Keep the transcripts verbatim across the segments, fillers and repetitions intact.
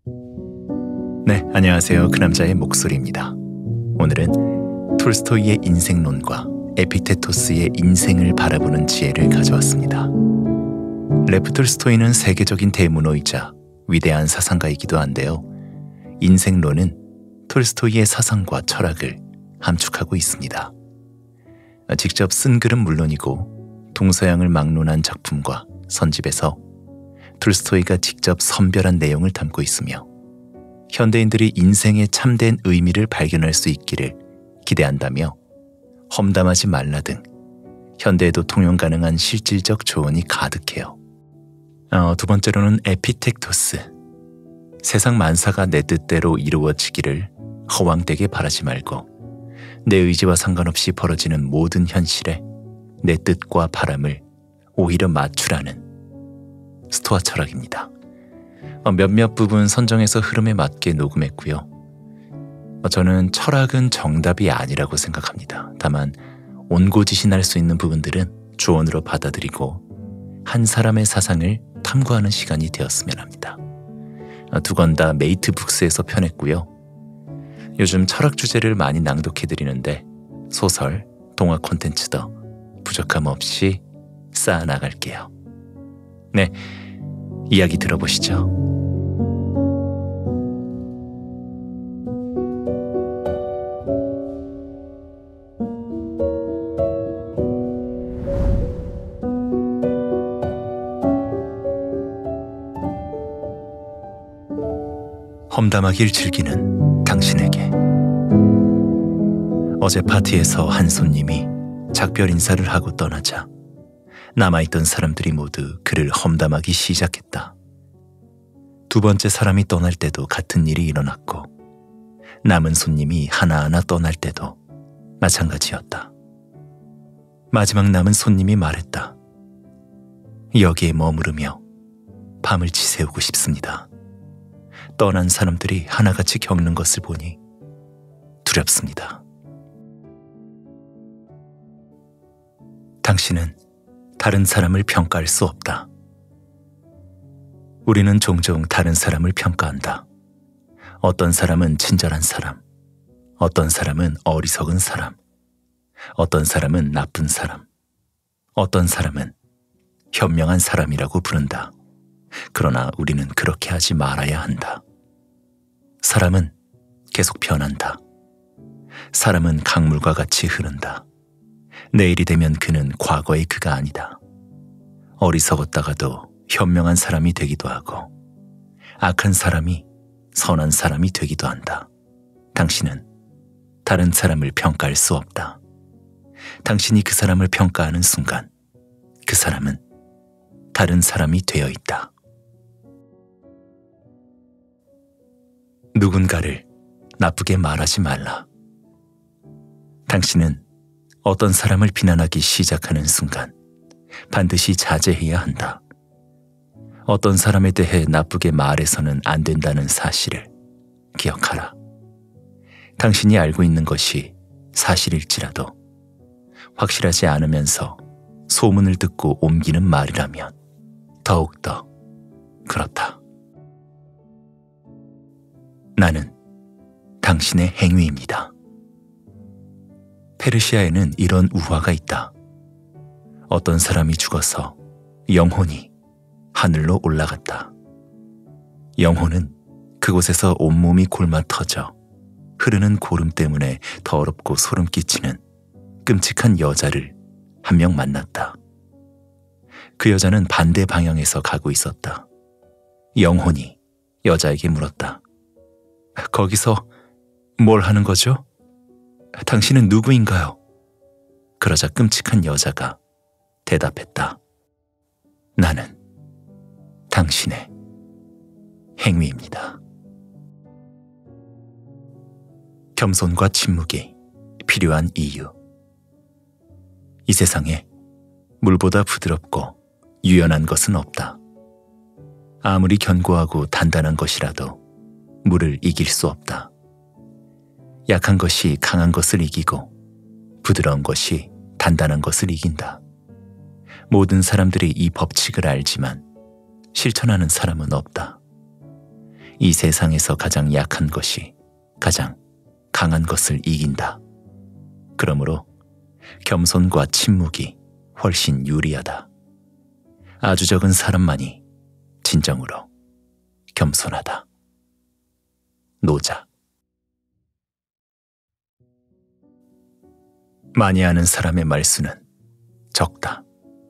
네, 안녕하세요. 그 남자의 목소리입니다. 오늘은 톨스토이의 인생론과 에피테토스의 인생을 바라보는 지혜를 가져왔습니다. 레프 톨스토이는 세계적인 대문호이자 위대한 사상가이기도 한데요. 인생론은 톨스토이의 사상과 철학을 함축하고 있습니다. 직접 쓴 글은 물론이고 동서양을 막론한 작품과 선집에서 톨스토이가 직접 선별한 내용을 담고 있으며 현대인들이 인생의 참된 의미를 발견할 수 있기를 기대한다며 험담하지 말라 등 현대에도 통용 가능한 실질적 조언이 가득해요. 어, 두 번째로는 에피텍토스. 세상 만사가 내 뜻대로 이루어지기를 허황되게 바라지 말고 내 의지와 상관없이 벌어지는 모든 현실에 내 뜻과 바람을 오히려 맞추라는 스토아 철학입니다. 어, 몇몇 부분 선정해서 흐름에 맞게 녹음했고요. 어, 저는 철학은 정답이 아니라고 생각합니다. 다만 온고지신할 수 있는 부분들은 조언으로 받아들이고 한 사람의 사상을 탐구하는 시간이 되었으면 합니다. 어, 두 권 다 메이트 북스에서 펴냈고요. 요즘 철학 주제를 많이 낭독해드리는데 소설, 동화 콘텐츠도 부족함 없이 쌓아나갈게요. 네, 이야기 들어보시죠. 험담하길 즐기는 당신에게. 어제 파티에서 한 손님이 작별 인사를 하고 떠나자 남아있던 사람들이 모두 그를 험담하기 시작했다. 두 번째 사람이 떠날 때도 같은 일이 일어났고 남은 손님이 하나하나 떠날 때도 마찬가지였다. 마지막 남은 손님이 말했다. 여기에 머무르며 밤을 지새우고 싶습니다. 떠난 사람들이 하나같이 겪는 것을 보니 두렵습니다. 당신은 다른 사람을 평가할 수 없다. 우리는 종종 다른 사람을 평가한다. 어떤 사람은 친절한 사람, 어떤 사람은 어리석은 사람, 어떤 사람은 나쁜 사람, 어떤 사람은 현명한 사람이라고 부른다. 그러나 우리는 그렇게 하지 말아야 한다. 사람은 계속 변한다. 사람은 강물과 같이 흐른다. 내일이 되면 그는 과거의 그가 아니다. 어리석었다가도 현명한 사람이 되기도 하고 악한 사람이 선한 사람이 되기도 한다. 당신은 다른 사람을 평가할 수 없다. 당신이 그 사람을 평가하는 순간 그 사람은 다른 사람이 되어 있다. 누군가를 나쁘게 말하지 말라. 당신은 어떤 사람을 비난하기 시작하는 순간 반드시 자제해야 한다. 어떤 사람에 대해 나쁘게 말해서는 안 된다는 사실을 기억하라. 당신이 알고 있는 것이 사실일지라도 확실하지 않으면서 소문을 듣고 옮기는 말이라면 더욱더 그렇다. 나는 당신의 행위입니다. 페르시아에는 이런 우화가 있다. 어떤 사람이 죽어서 영혼이 하늘로 올라갔다. 영혼은 그곳에서 온몸이 골마 터져 흐르는 고름 때문에 더럽고 소름 끼치는 끔찍한 여자를 한 명 만났다. 그 여자는 반대 방향에서 가고 있었다. 영혼이 여자에게 물었다. 거기서 뭘 하는 거죠? 당신은 누구인가요? 그러자 끔찍한 여자가 대답했다. 나는 당신의 행위입니다. 겸손과 침묵이 필요한 이유. 이 세상에 물보다 부드럽고 유연한 것은 없다. 아무리 견고하고 단단한 것이라도 물을 이길 수 없다. 약한 것이 강한 것을 이기고 부드러운 것이 단단한 것을 이긴다. 모든 사람들이 이 법칙을 알지만 실천하는 사람은 없다. 이 세상에서 가장 약한 것이 가장 강한 것을 이긴다. 그러므로 겸손과 침묵이 훨씬 유리하다. 아주 적은 사람만이 진정으로 겸손하다. 노자. 많이 아는 사람의 말수는 적다.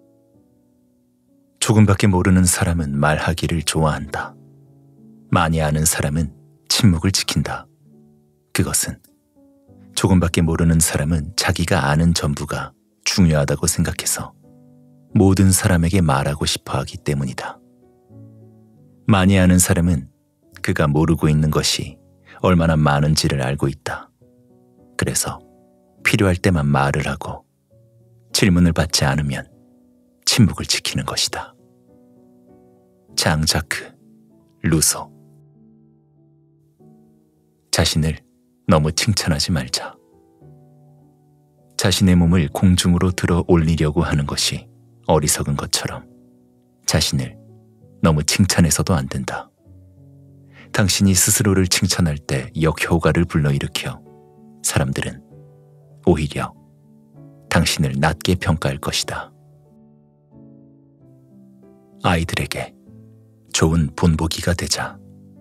조금밖에 모르는 사람은 말하기를 좋아한다. 많이 아는 사람은 침묵을 지킨다. 그것은 조금밖에 모르는 사람은 자기가 아는 전부가 중요하다고 생각해서 모든 사람에게 말하고 싶어 하기 때문이다. 많이 아는 사람은 그가 모르고 있는 것이 얼마나 많은지를 알고 있다. 그래서 필요할 때만 말을 하고 질문을 받지 않으면 침묵을 지키는 것이다. 장자크 루소. 자신을 너무 칭찬하지 말자. 자신의 몸을 공중으로 들어 올리려고 하는 것이 어리석은 것처럼 자신을 너무 칭찬해서도 안 된다. 당신이 스스로를 칭찬할 때 역효과를 불러일으켜 사람들은 오히려 당신을 낮게 평가할 것이다. 아이들에게 좋은 본보기가 되자.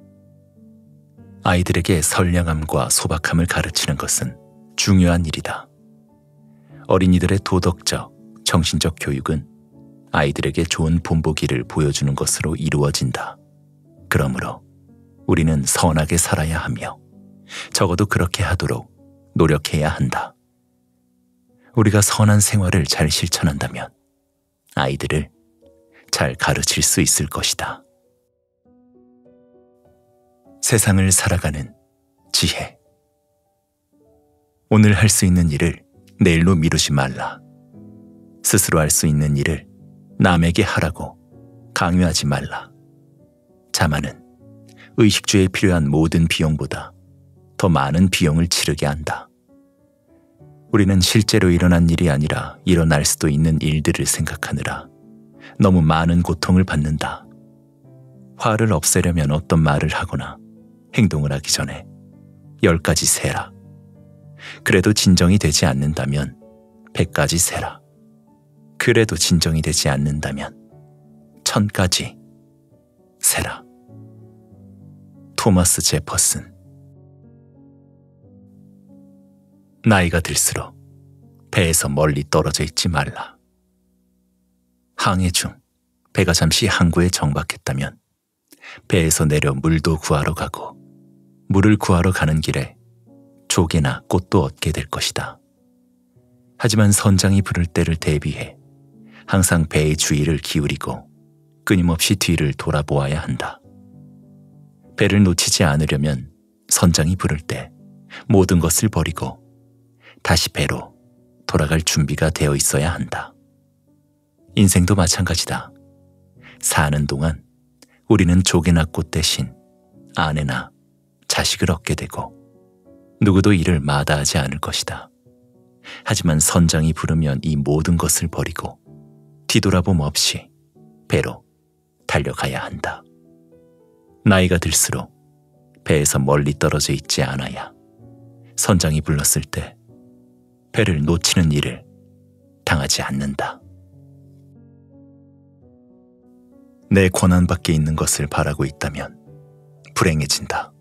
아이들에게 선량함과 소박함을 가르치는 것은 중요한 일이다. 어린이들의 도덕적, 정신적 교육은 아이들에게 좋은 본보기를 보여주는 것으로 이루어진다. 그러므로 우리는 선하게 살아야 하며 적어도 그렇게 하도록 노력해야 한다. 우리가 선한 생활을 잘 실천한다면 아이들을 잘 가르칠 수 있을 것이다. 세상을 살아가는 지혜. 오늘 할 수 있는 일을 내일로 미루지 말라. 스스로 할 수 있는 일을 남에게 하라고 강요하지 말라. 자만은 의식주에 필요한 모든 비용보다 더 많은 비용을 치르게 한다. 우리는 실제로 일어난 일이 아니라 일어날 수도 있는 일들을 생각하느라 너무 많은 고통을 받는다. 화를 없애려면 어떤 말을 하거나 행동을 하기 전에 열 가지 세라. 그래도 진정이 되지 않는다면 백 가지 세라. 그래도 진정이 되지 않는다면 천 가지 세라. 토마스 제퍼슨. 나이가 들수록 배에서 멀리 떨어져 있지 말라. 항해 중 배가 잠시 항구에 정박했다면 배에서 내려 물도 구하러 가고 물을 구하러 가는 길에 조개나 꽃도 얻게 될 것이다. 하지만 선장이 부를 때를 대비해 항상 배의 주의를 기울이고 끊임없이 뒤를 돌아보아야 한다. 배를 놓치지 않으려면 선장이 부를 때 모든 것을 버리고 다시 배로 돌아갈 준비가 되어 있어야 한다. 인생도 마찬가지다. 사는 동안 우리는 조개나 꽃 대신 아내나 자식을 얻게 되고 누구도 이를 마다하지 않을 것이다. 하지만 선장이 부르면 이 모든 것을 버리고 뒤돌아봄 없이 배로 달려가야 한다. 나이가 들수록 배에서 멀리 떨어져 있지 않아야 선장이 불렀을 때 배를 놓치는 일을 당하지 않는다. 내 권한 밖에 있는 것을 바라고 있다면 불행해진다.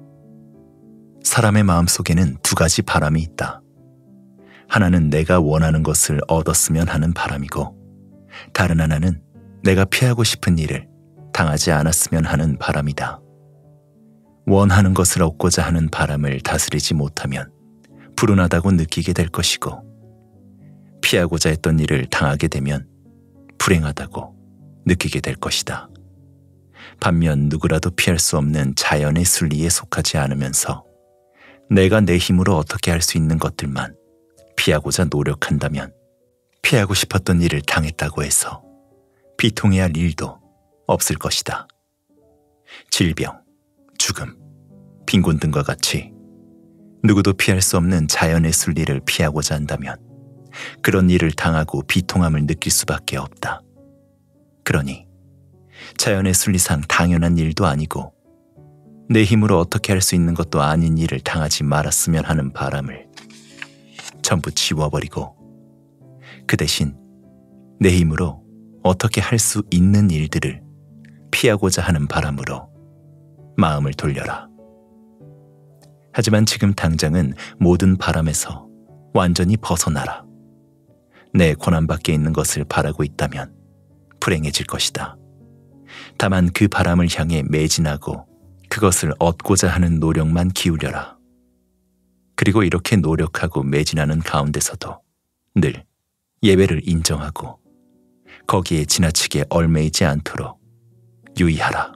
사람의 마음속에는 두 가지 바람이 있다. 하나는 내가 원하는 것을 얻었으면 하는 바람이고 다른 하나는 내가 피하고 싶은 일을 당하지 않았으면 하는 바람이다. 원하는 것을 얻고자 하는 바람을 다스리지 못하면 불운하다고 느끼게 될 것이고 피하고자 했던 일을 당하게 되면 불행하다고 느끼게 될 것이다. 반면 누구라도 피할 수 없는 자연의 순리에 속하지 않으면서 내가 내 힘으로 어떻게 할 수 있는 것들만 피하고자 노력한다면 피하고 싶었던 일을 당했다고 해서 비통해야 할 일도 없을 것이다. 질병, 죽음, 빈곤 등과 같이 누구도 피할 수 없는 자연의 순리를 피하고자 한다면 그런 일을 당하고 비통함을 느낄 수밖에 없다. 그러니 자연의 순리상 당연한 일도 아니고 내 힘으로 어떻게 할 수 있는 것도 아닌 일을 당하지 말았으면 하는 바람을 전부 지워버리고 그 대신 내 힘으로 어떻게 할 수 있는 일들을 피하고자 하는 바람으로 마음을 돌려라. 하지만 지금 당장은 모든 바람에서 완전히 벗어나라. 내 권한 밖에 있는 것을 바라고 있다면 불행해질 것이다. 다만 그 바람을 향해 매진하고 그것을 얻고자 하는 노력만 기울여라. 그리고 이렇게 노력하고 매진하는 가운데서도 늘 예외를 인정하고 거기에 지나치게 얽매이지 않도록 유의하라.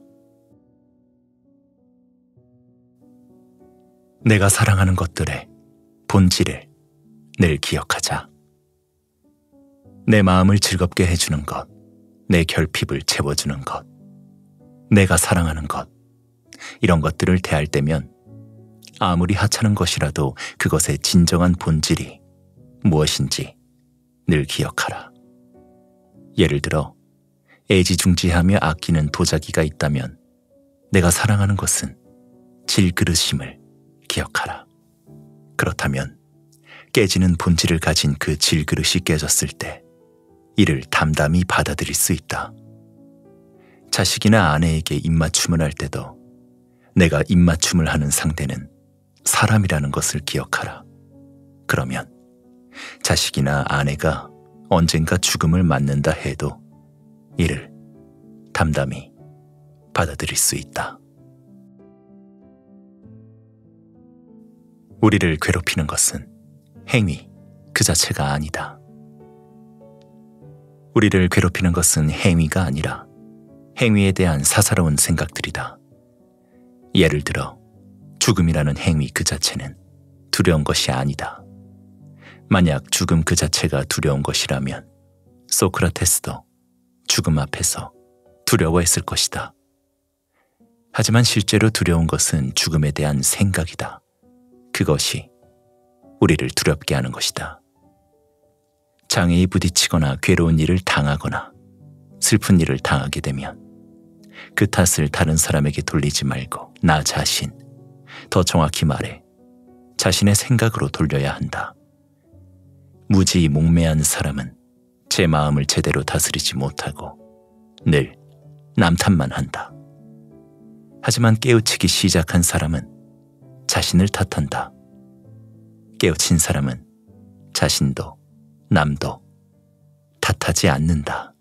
내가 사랑하는 것들의 본질을 늘 기억하자. 내 마음을 즐겁게 해주는 것, 내 결핍을 채워주는 것, 내가 사랑하는 것, 이런 것들을 대할 때면 아무리 하찮은 것이라도 그것의 진정한 본질이 무엇인지 늘 기억하라. 예를 들어 애지중지하며 아끼는 도자기가 있다면 내가 사랑하는 것은 질그릇임을 기억하라. 그렇다면 깨지는 본질을 가진 그 질그릇이 깨졌을 때 이를 담담히 받아들일 수 있다. 자식이나 아내에게 입맞춤을 할 때도 내가 입맞춤을 하는 상대는 사람이라는 것을 기억하라. 그러면 자식이나 아내가 언젠가 죽음을 맞는다 해도 이를 담담히 받아들일 수 있다. 우리를 괴롭히는 것은 행위 그 자체가 아니다. 우리를 괴롭히는 것은 행위가 아니라 행위에 대한 사사로운 생각들이다. 예를 들어 죽음이라는 행위 그 자체는 두려운 것이 아니다. 만약 죽음 그 자체가 두려운 것이라면 소크라테스도 죽음 앞에서 두려워했을 것이다. 하지만 실제로 두려운 것은 죽음에 대한 생각이다. 그것이 우리를 두렵게 하는 것이다. 장애에 부딪히거나 괴로운 일을 당하거나 슬픈 일을 당하게 되면 그 탓을 다른 사람에게 돌리지 말고 나 자신, 더 정확히 말해 자신의 생각으로 돌려야 한다. 무지 몽매한 사람은 제 마음을 제대로 다스리지 못하고 늘 남 탓만 한다. 하지만 깨우치기 시작한 사람은 자신을 탓한다. 깨우친 사람은 자신도 남도 탓하지 않는다.